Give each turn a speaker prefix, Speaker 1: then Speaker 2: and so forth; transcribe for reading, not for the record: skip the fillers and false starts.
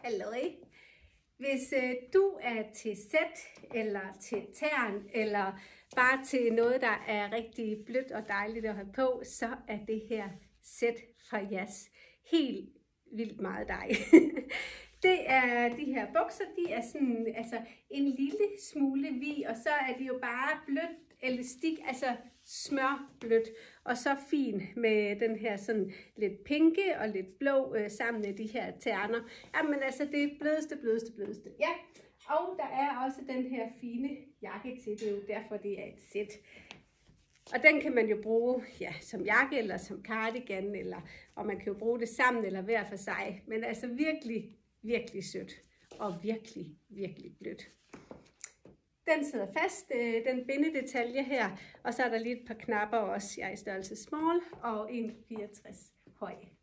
Speaker 1: Halløj. Hvis du er til sæt, eller til tern, eller bare til noget, der er rigtig blødt og dejligt at have på, så er det her sæt fra Jas helt vildt meget dig. Det er de her bukser, de er sådan, altså en lille smule vid, og så er de jo bare blødt elastik, altså smørblødt, og så fin med den her sådan lidt pinke og lidt blå sammen med de her terner. Jamen altså det blødeste. Ja, og der er også den her fine jakke til, det er jo derfor det er et sæt. Og den kan man jo bruge som jakke eller som cardigan, og man kan jo bruge det sammen eller hver for sig. Men altså virkelig sødt og virkelig blødt. Den sidder fast, den bindedetalje her, og så er der lige et par knapper også. Jeg er i størrelse small og 1,64 høj.